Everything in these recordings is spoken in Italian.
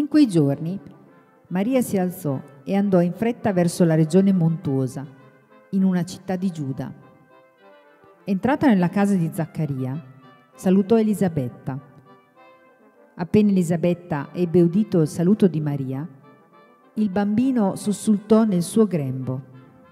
quei giorni Maria si alzò e andò in fretta verso la regione montuosa, in una città di Giuda. Entrata nella casa di Zaccaria, salutò Elisabetta. Appena Elisabetta ebbe udito il saluto di Maria, il bambino sussultò nel suo grembo.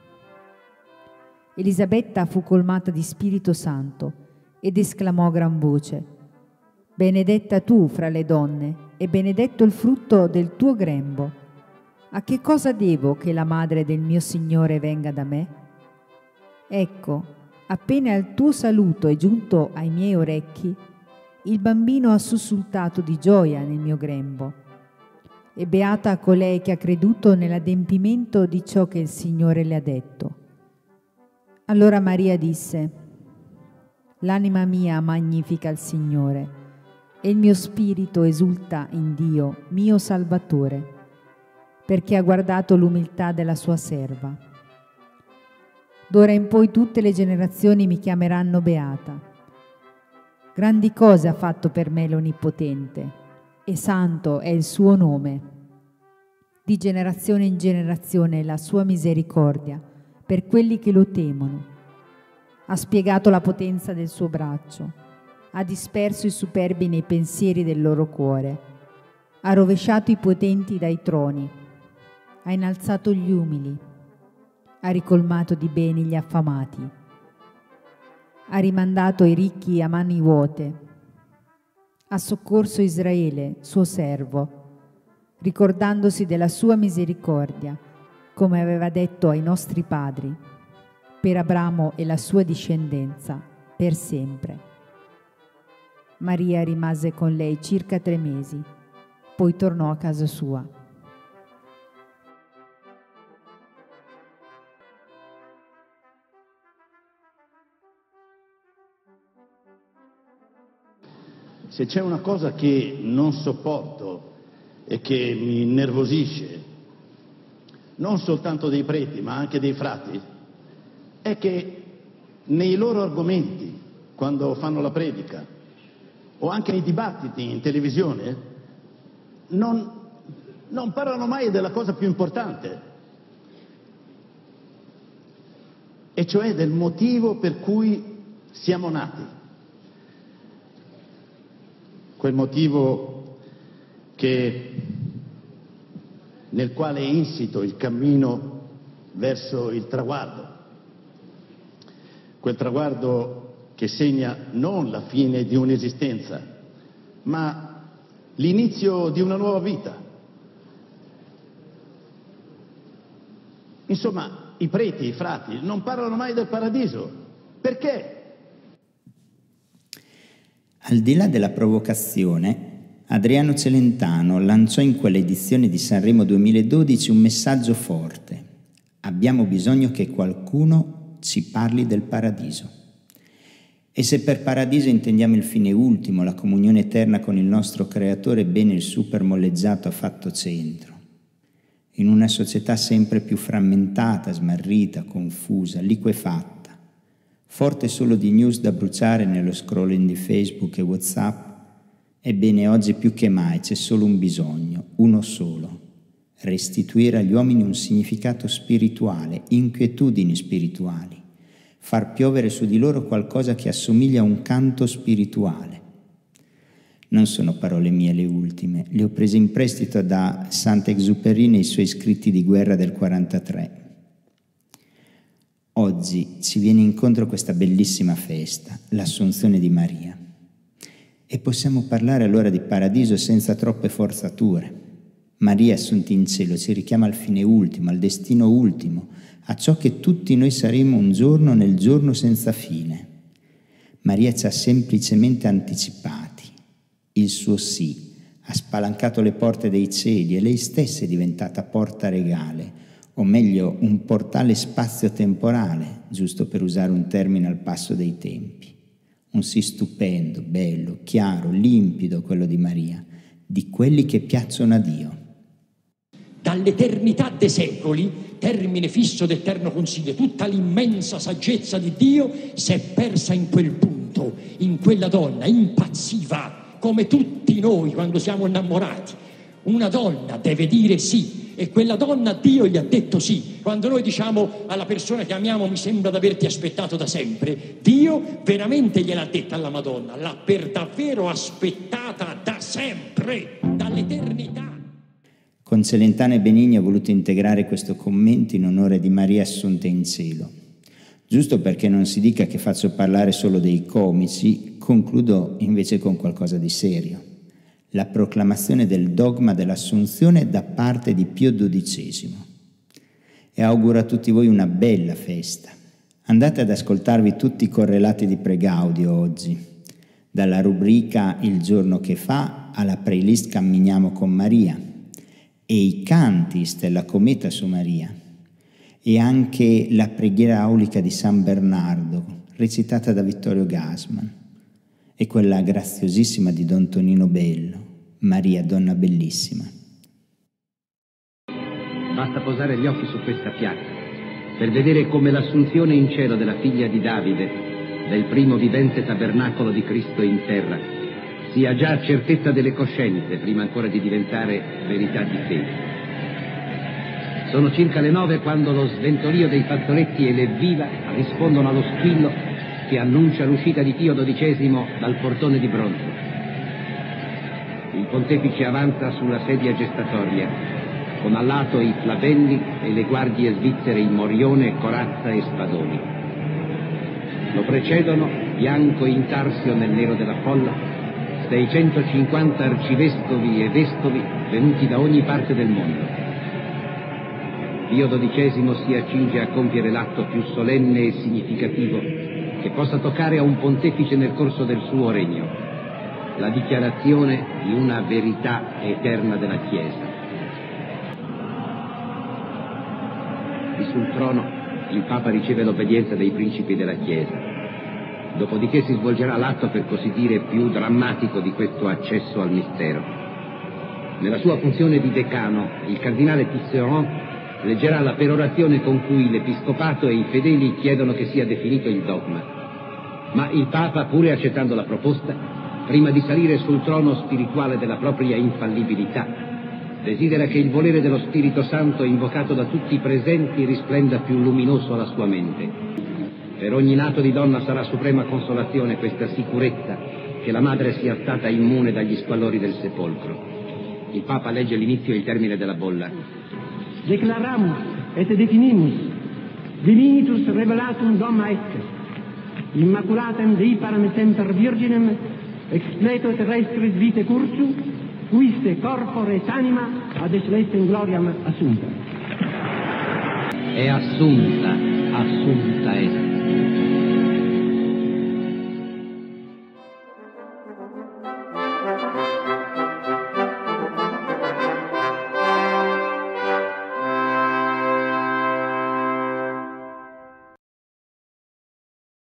Elisabetta fu colmata di Spirito Santo ed esclamò a gran voce: «Benedetta tu fra le donne e benedetto il frutto del tuo grembo. A che cosa devo che la madre del mio Signore venga da me? Ecco, appena il tuo saluto è giunto ai miei orecchi, il bambino ha sussultato di gioia nel mio grembo. E beata colei che ha creduto nell'adempimento di ciò che il Signore le ha detto». Allora Maria disse: «L'anima mia magnifica il Signore, e il mio spirito esulta in Dio, mio Salvatore, perché ha guardato l'umiltà della sua serva. D'ora in poi tutte le generazioni mi chiameranno beata. Grandi cose ha fatto per me l'Onnipotente, e santo è il suo nome. Di generazione in generazione la sua misericordia per quelli che lo temono. Ha spiegato la potenza del suo braccio, ha disperso i superbi nei pensieri del loro cuore, ha rovesciato i potenti dai troni, ha innalzato gli umili, ha ricolmato di beni gli affamati, ha rimandato i ricchi a mani vuote, ha soccorso Israele, suo servo, ricordandosi della sua misericordia, come aveva detto ai nostri padri, per Abramo e la sua discendenza, per sempre. Maria rimase con lei circa 3 mesi, poi tornò a casa sua. Se c'è una cosa che non sopporto e che mi innervosisce, non soltanto dei preti ma anche dei frati, è che nei loro argomenti, quando fanno la predica o anche nei dibattiti in televisione, non parlano mai della cosa più importante, e cioè del motivo per cui siamo nati. Quel motivo nel quale è insito il cammino verso il traguardo, quel traguardo che segna non la fine di un'esistenza, ma l'inizio di una nuova vita. Insomma, i preti, i frati non parlano mai del paradiso. Perché? Al di là della provocazione, Adriano Celentano lanciò in quell'edizione di Sanremo 2012 un messaggio forte: abbiamo bisogno che qualcuno ci parli del paradiso. E se per paradiso intendiamo il fine ultimo, la comunione eterna con il nostro Creatore, bene il super molleggiato ha fatto centro. In una società sempre più frammentata, smarrita, confusa, liquefatta, forte solo di news da bruciare nello scrolling di Facebook e WhatsApp, ebbene oggi più che mai c'è solo un bisogno, uno solo: restituire agli uomini un significato spirituale, inquietudini spirituali, far piovere su di loro qualcosa che assomiglia a un canto spirituale. Non sono parole mie le ultime, le ho prese in prestito da Saint-Exupéry nei suoi scritti di guerra del 43. Oggi ci viene incontro questa bellissima festa, l'Assunzione di Maria. E possiamo parlare allora di paradiso senza troppe forzature. Maria assunta in cielo ci richiama al fine ultimo, al destino ultimo, a ciò che tutti noi saremo un giorno nel giorno senza fine. Maria ci ha semplicemente anticipati. Il suo sì ha spalancato le porte dei cieli e lei stessa è diventata porta regale, o meglio un portale spazio-temporale, giusto per usare un termine al passo dei tempi. Un sì stupendo, bello, chiaro, limpido quello di Maria, di quelli che piacciono a Dio. Dall'eternità dei secoli, termine fisso d'eterno consiglio, tutta l'immensa saggezza di Dio si è persa in quel punto, in quella donna, impazziva, come tutti noi quando siamo innamorati. Una donna deve dire sì, e quella donna Dio gli ha detto sì. Quando noi diciamo alla persona che amiamo mi sembra di averti aspettato da sempre, Dio veramente gliel'ha detta alla Madonna, l'ha per davvero aspettata da sempre, dall'eternità. Con Celentano e Benigni ho voluto integrare questo commento in onore di Maria assunta in cielo. Giusto perché non si dica che faccio parlare solo dei comici, concludo invece con qualcosa di serio. La proclamazione del dogma dell'Assunzione da parte di Pio XII. E auguro a tutti voi una bella festa. Andate ad ascoltarvi tutti i correlati di Pregaudio oggi, dalla rubrica Il giorno che fa alla playlist Camminiamo con Maria, e i canti Stella Cometa su Maria, e anche la preghiera aulica di San Bernardo, recitata da Vittorio Gassman, e quella graziosissima di Don Tonino Bello, Maria Donna Bellissima. Basta posare gli occhi su questa piazza per vedere come l'assunzione in cielo della figlia di Davide, del primo vivente tabernacolo di Cristo in terra, sia già certezza delle coscienze prima ancora di diventare verità di fede. Sono circa le 9 quando lo sventolio dei fazzoletti e l'evviva rispondono allo squillo che annuncia l'uscita di Pio XII dal portone di bronzo. Il pontefice avanza sulla sedia gestatoria, con a lato i flavelli e le guardie svizzere in morione, corazza e spadoni. Lo precedono, bianco e intarsio nel nero della folla, 650 arcivescovi e vescovi venuti da ogni parte del mondo. Pio XII si accinge a compiere l'atto più solenne e significativo che possa toccare a un pontefice nel corso del suo regno, la dichiarazione di una verità eterna della Chiesa. Di sul trono il Papa riceve l'obbedienza dei principi della Chiesa. Dopodiché si svolgerà l'atto, per così dire, più drammatico di questo accesso al mistero. Nella sua funzione di decano, il cardinale Tisserand leggerà la perorazione con cui l'Episcopato e i fedeli chiedono che sia definito il dogma. Ma il Papa, pure accettando la proposta, prima di salire sul trono spirituale della propria infallibilità, desidera che il volere dello Spirito Santo invocato da tutti i presenti risplenda più luminoso alla sua mente. Per ogni nato di donna sarà suprema consolazione questa sicurezza che la madre sia stata immune dagli squallori del sepolcro. Il Papa legge l'inizio e il termine della bolla. Declaramus et definimus divinitus revelatum dogma est, immaculatem Dei param semper virginem expleto terrestris vitae cursu, quiste corpore et anima ad celestem gloriam assunta. È assunta, assunta est.